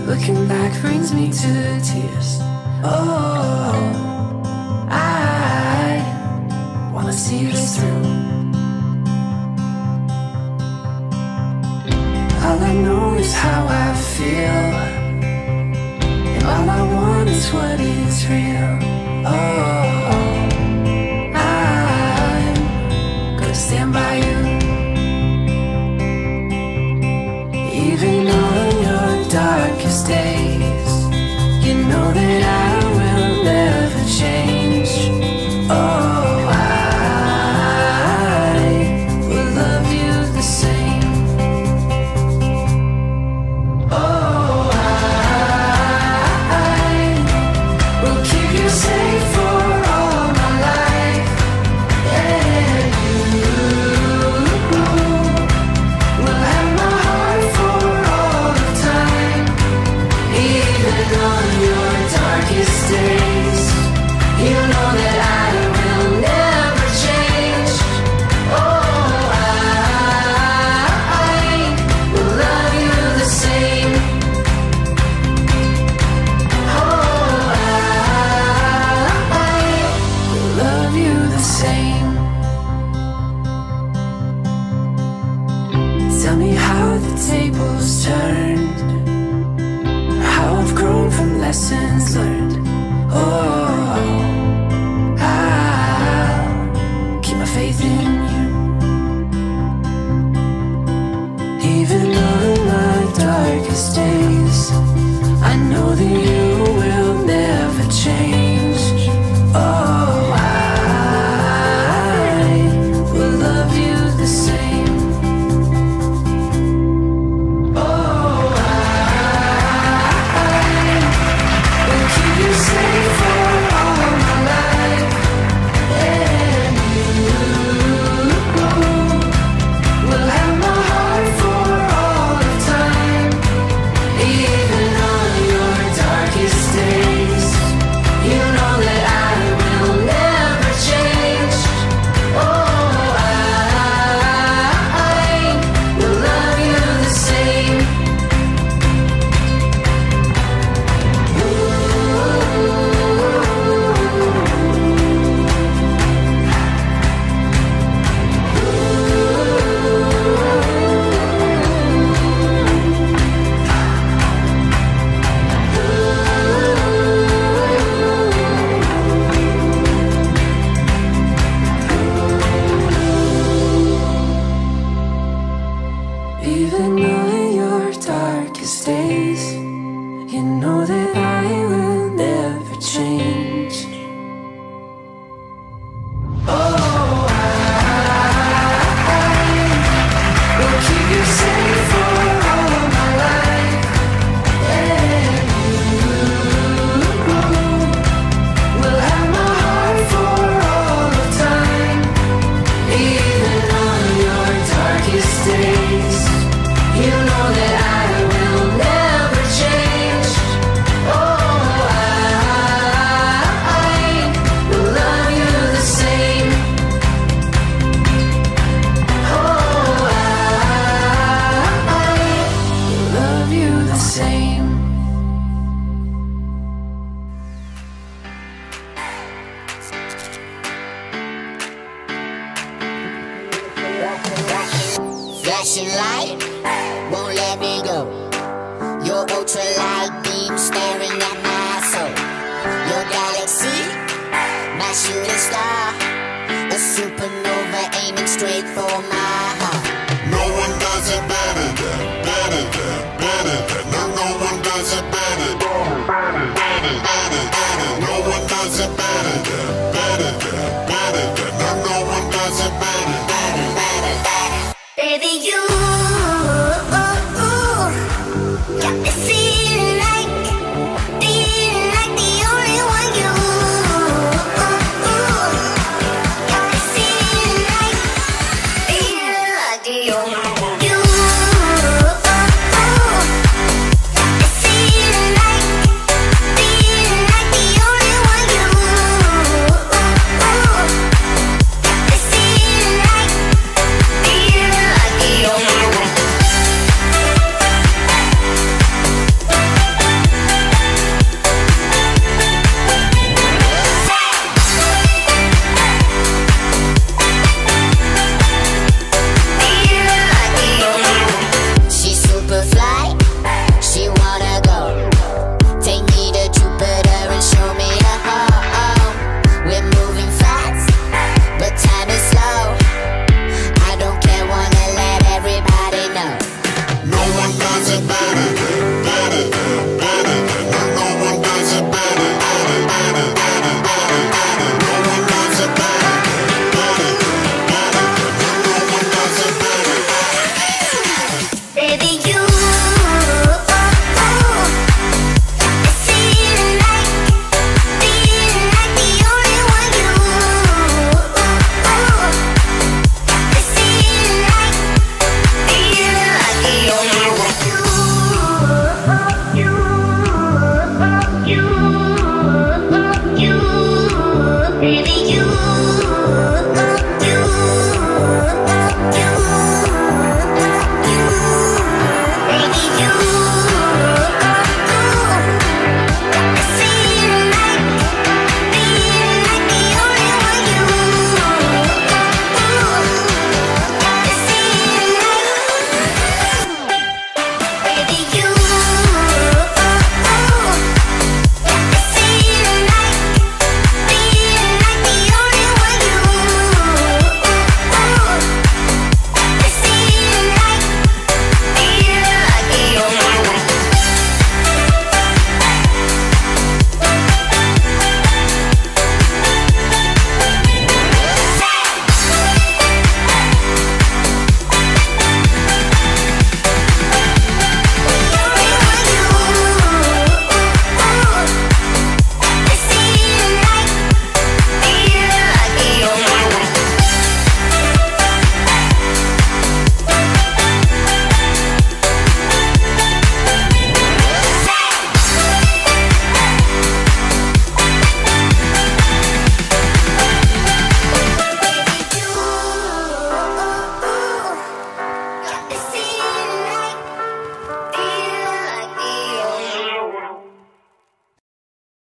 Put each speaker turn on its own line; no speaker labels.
Looking back brings me to tears. Oh, I wanna see this through. All I know is how I feel, and all I want is what is real. Oh, I'm gonna stand by you, even on your darkest days. You know that I will never change. Oh, I will love you the same. Oh, I will keep you safe for all my life. And you will have my heart for all of time. Even on your darkest days, you know that I will never change. Oh, I will love you the same. Oh, I will love you the same. Tell me how the tables turned, how I've grown from lessons learned. Oh, I'll keep my faith in you, even on my darkest days. I know that you will never change. Oh, I will love you the same. Oh, will keep you safe for all my life. And you will have my heart for all of time. Even on your darkest days, you know that I will never change. Oh, I will love you the same. Even on your darkest days, you know that I will never change. Oh, I will keep you safe for all my life. And you will have my heart for all of time. Even on your darkest days, you know that I will never change. Oh, I will love you the same. Oh, I will love you the same.
Flashing light won't let me go. Your ultralight beam staring at my soul. Your galaxy, my shooting star, a supernova aiming straight for my heart.
No one does it better than, better than, better than. No, no one does it better than, better, better, better, better. No one does it better than, better than, better than. No, no one does it better, better, better, better.
Baby, you got me feeling like the only one. You got me feeling like the only one. You got me feeling like the only one. You got me feeling like the only one. Baby, you